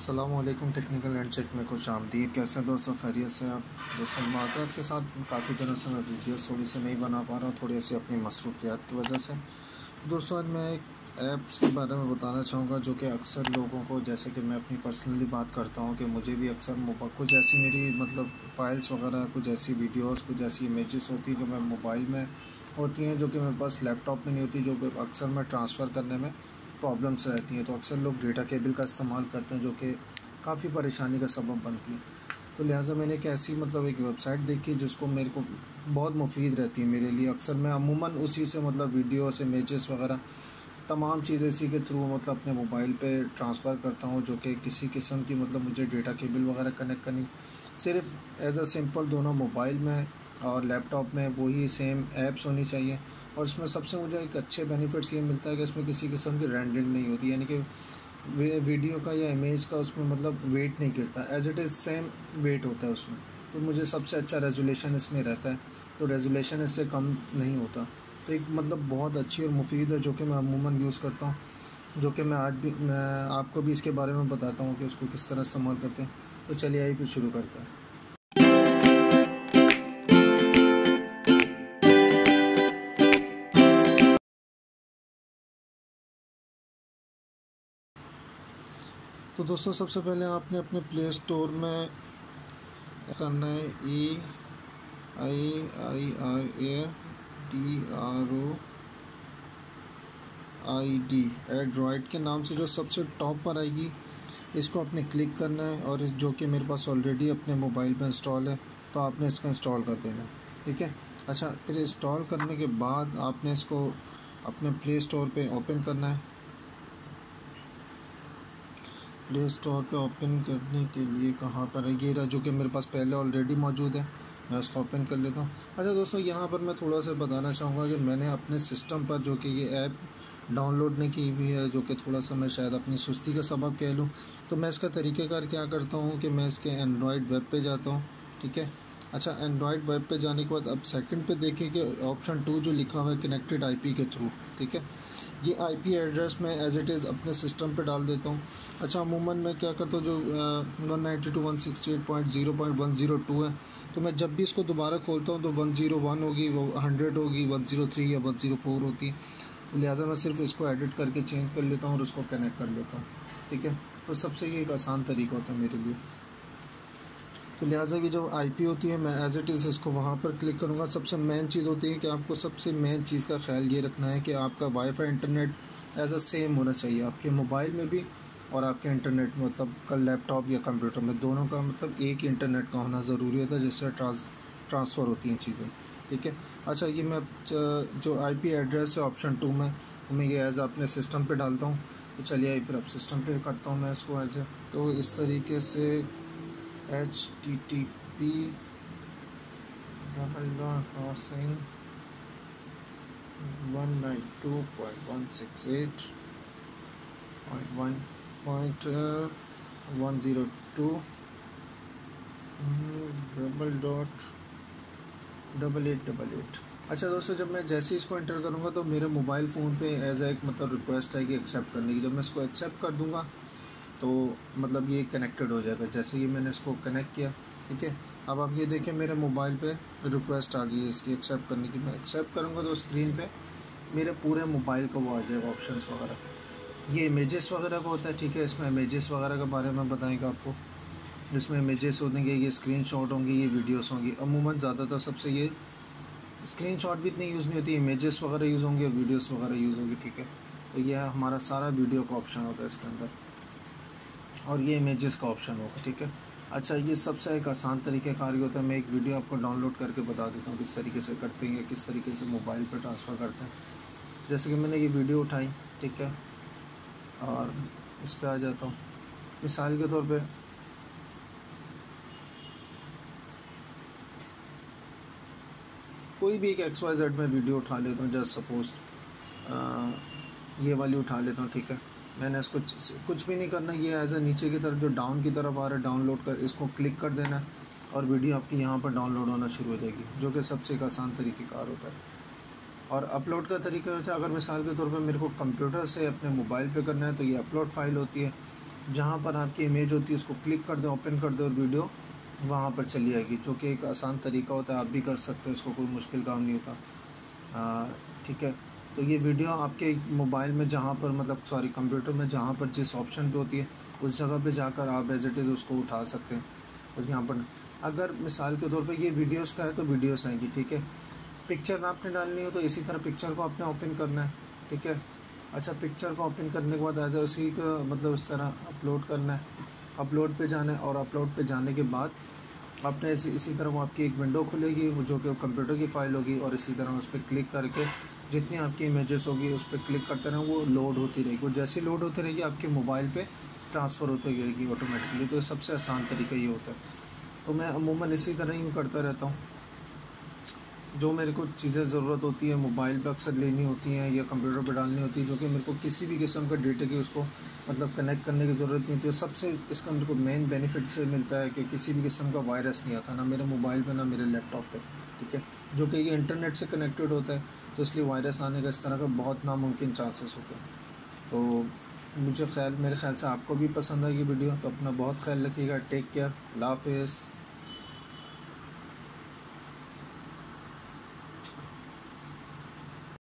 अस्सलामुअलैकुम। Technical and check में खुश आमदीद। कैसे हैं दोस्तों, खैरियत से आप? दोस्तों माजरत के साथ काफ़ी दिनों से मैं वीडियोस थोड़ी सी नहीं बना पा रहा हूँ, थोड़ी सी अपनी मसरूफियात की वजह से। दोस्तों आज मैं एक ऐप्स के बारे में बताना चाहूँगा जो कि अक्सर लोगों को, जैसे कि मैं अपनी पर्सनली बात करता हूँ कि मुझे भी अक्सर कुछ ऐसी मेरी फ़ाइल्स वगैरह, कुछ ऐसी वीडियोस, कुछ ऐसी इमेजेस होती जो मैं मोबाइल में होती हैं, जो कि मेरे पास लैपटॉप में नहीं होती, जो कि अक्सर मैं ट्रांसफ़र करने में प्रॉब्लम्स रहती हैं। तो अक्सर लोग डेटा केबल का इस्तेमाल करते हैं जो कि काफ़ी परेशानी का सबब बनती है। तो लिहाजा मैंने एक ऐसी एक वेबसाइट देखी जिसको मेरे को बहुत मुफीद रहती है मेरे लिए। अक्सर मैं अमूमन उसी से वीडियोस, इमेजेस वगैरह तमाम चीज़ें इसी के थ्रू अपने मोबाइल पे ट्रांसफ़र करता हूँ, जो कि किसी किस्म की मुझे डेटा केबल वगैरह कनेक्ट करनी, सिर्फ एज अ सिंपल दोनों मोबाइल में और लैपटॉप में वही सेम ऐप्स होनी चाहिए। और इसमें सबसे मुझे एक अच्छे बेनिफिट्स ये मिलता है कि इसमें किसी किस्म की रेंडरिंग नहीं होती, यानी कि वीडियो का या इमेज का उसमें वेट नहीं गिरता, as it is same weight होता है उसमें। तो मुझे सबसे अच्छा रेजोल्यूशन इसमें रहता है, तो रेजोल्यूशन इससे कम नहीं होता। तो एक बहुत अच्छी और मुफीद है जो कि मैं अमूमन यूज़ करता हूँ, जो कि मैं आपको भी इसके बारे में बताता हूँ कि उसको किस तरह इस्तेमाल करते हैं। तो चलिए आइए फिर शुरू करते हैं। तो दोस्तों सबसे पहले आपने अपने प्ले स्टोर में करना है EIIRADROID एंड्रॉयड के नाम से जो सबसे टॉप पर आएगी, इसको आपने क्लिक करना है। और इस जो कि मेरे पास ऑलरेडी अपने मोबाइल पर इंस्टॉल है, तो आपने इसको इंस्टॉल कर देना है, ठीक है। अच्छा, फिर इंस्टॉल करने के बाद आपने इसको अपने प्ले स्टोर पे ओपन करना है। प्ले स्टोर पे ओपन करने के लिए कहाँ पर है, ये रहा, जो कि मेरे पास पहले ऑलरेडी मौजूद है। मैं उसको ओपन कर लेता हूँ। अच्छा दोस्तों, यहाँ पर मैं थोड़ा सा बताना चाहूँगा कि मैंने अपने सिस्टम पर जो कि ये ऐप डाउनलोड नहीं की हुई है, जो कि थोड़ा सा मैं शायद अपनी सुस्ती का सबब कह लूँ। तो मैं इसका तरीक़ाकार क्या करता हूँ कि मैं इसके एंड्रॉयड वेब पे जाता हूँ, ठीक है। अच्छा, एंड्रॉयड वेब पे जाने के बाद अब सेकंड पे देखिए कि ऑप्शन 2 जो लिखा हुआ है कनेक्टेड आईपी के थ्रू, ठीक है। ये आईपी एड्रेस मैं एज इट इज़ अपने सिस्टम पे डाल देता हूँ। अच्छा, अमूमन मैं क्या करता हूँ, जो 192.168.0.102 है, तो मैं जब भी इसको दोबारा खोलता हूँ तो 101 होगी, वो 100 होगी, 103 या 104 होती है। तो लिहाजा मैं सिर्फ इसको एडिट करके चेंज कर लेता हूँ और उसको कनेक्ट कर लेता हूँ, ठीक है। तो सबसे ये एक आसान तरीका होता है मेरे लिए। तो लिहाजा की जो आईपी होती है, मैं एज इट इज़ इसको वहाँ पर क्लिक करूँगा। सबसे मेन चीज़ होती है कि आपको सबसे मेन चीज़ का ख्याल ये रखना है कि आपका WiFi internet as a same होना चाहिए, आपके मोबाइल में भी और आपके इंटरनेट कल लैपटॉप या कंप्यूटर में, दोनों का एक ही इंटरनेट का होना ज़रूरी होता है, जिससे ट्रांसफ़र होती हैं चीज़ें, ठीक है। अच्छा, ये मैं जो आईपी एड्रेस है ऑप्शन 2 में, मैं ये एज अपने सिस्टम पे डालता हूँ। तो चलिए फिर अब सिस्टम पे करता हूँ मैं इसको एज ए। तो इस तरीके से http://192.168.1.1.888. अच्छा दोस्तों, जब मैं जैसे इसको एंटर करूँगा तो मेरे मोबाइल फ़ोन पे एज एक रिक्वेस्ट है कि एक्सेप्ट करने की। जब मैं इसको एक्सेप्ट कर दूँगा तो ये कनेक्टेड हो जाएगा। जैसे ही मैंने इसको कनेक्ट किया, ठीक है, अब आप ये देखें मेरे मोबाइल पे रिक्वेस्ट आ गई है इसकी एक्सेप्ट करने की। मैं एक्सेप्ट करूँगा तो स्क्रीन पे मेरे पूरे मोबाइल का वो आ जाएगा, ऑप्शंस वगैरह। ये इमेजेस वगैरह का होता है, ठीक है। इसमें इमेजेस वगैरह के बारे में बताएंगे आपको। इसमें इमेजेस होंगे, ये स्क्रीनशॉट होंगे, ये वीडियोस होंगी। अमूमन ज़्यादातर सबसे ये स्क्रीनशॉट भी इतनी यूज़ नहीं होती, इमेजेस वगैरह यूज़ होंगे, वीडियोस वगैरह यूज़ होंगी, ठीक है। तो यह हमारा सारा वीडियो का ऑप्शन होता है इसके अंदर, और ये इमेजेस का ऑप्शन होगा, ठीक है। अच्छा, ये सबसे एक आसान तरीके कार होता है। मैं एक वीडियो आपको डाउनलोड करके बता देता हूँ किस तरीके से करते हैं, किस तरीके से मोबाइल पर ट्रांसफ़र करते हैं। जैसे कि मैंने ये वीडियो उठाई, ठीक है, और इस पर आ जाता हूँ। मिसाल के तौर पे कोई भी एक XYZ में वीडियो उठा लेता हूँ, जस्ट सपोज ये वाली उठा लेता हूँ, ठीक है। मैंने इसको कुछ भी नहीं करना, ये एज ए नीचे की तरफ जो डाउन की तरफ आ रहा है, डाउनलोड कर, इसको क्लिक कर देना है और वीडियो आपकी यहाँ पर डाउनलोड होना शुरू हो जाएगी, जो कि सबसे एक आसान तरीक़ेकार होता है। और अपलोड का तरीका होता है, अगर मिसाल के तौर पे मेरे को कंप्यूटर से अपने मोबाइल पे करना है तो ये अपलोड फ़ाइल होती है। जहाँ पर आपकी इमेज होती है उसको क्लिक कर दें, ओपन कर दें और वीडियो वहाँ पर चली आएगी, जो कि एक आसान तरीका होता है। आप भी कर सकते हो, इसको कोई मुश्किल काम नहीं होता। ठीक है, तो ये वीडियो आपके मोबाइल में जहाँ पर मतलब सॉरी कंप्यूटर में जहाँ पर जिस ऑप्शन पे होती है उस जगह पे जाकर आप एज इट इज़ उसको उठा सकते हैं। और यहाँ पर अगर मिसाल के तौर पे ये वीडियोस का है तो वीडियोस आएंगी। ठीक है, पिक्चर आपने डालनी हो तो इसी तरह पिक्चर को आपने ओपन करना है। ठीक है, अच्छा पिक्चर को ओपन करने के बाद एज उसी का मतलब इस तरह अपलोड करना है, अपलोड पे जाना है। और अपलोड पे जाने के बाद आपने इसी तरह वो आपकी एक विंडो खुलेगी जो कि कंप्यूटर की फ़ाइल होगी, और इसी तरह उस पर क्लिक करके जितनी आपकी इमेजेस होगी उस पर क्लिक करते रहें, वो लोड होती रहेगी। वो जैसे लोड होती रहेगी आपके मोबाइल पे ट्रांसफ़र होती रहेगी ऑटोमेटिकली। तो सबसे आसान तरीका ये होता है। तो मैं अमूमन इसी तरह यूँ करता रहता हूँ। जो मेरे को चीज़ें ज़रूरत होती है मोबाइल पे अक्सर लेनी होती हैं या कंप्यूटर पे डालनी होती है, जो कि मेरे को किसी भी किस्म का डेटा की उसको मतलब कनेक्ट करने की ज़रूरत नहीं होती है। सबसे इसका मेरे को मेन बेनिफिट से मिलता है कि किसी भी किस्म का वायरस नहीं आता, ना मेरे मोबाइल पे ना मेरे लैपटॉप पे। ठीक है, जो कि ये इंटरनेट से कनेक्टेड होता है, तो इसलिए वायरस आने का इस तरह का बहुत नामुमकिन चांसेस होते हैं। तो मेरे ख्याल से आपको भी पसंद आएगी वीडियो, तो अपना बहुत ख्याल रखिएगा। टेक केयर, अल्लाह हाफ़िज़।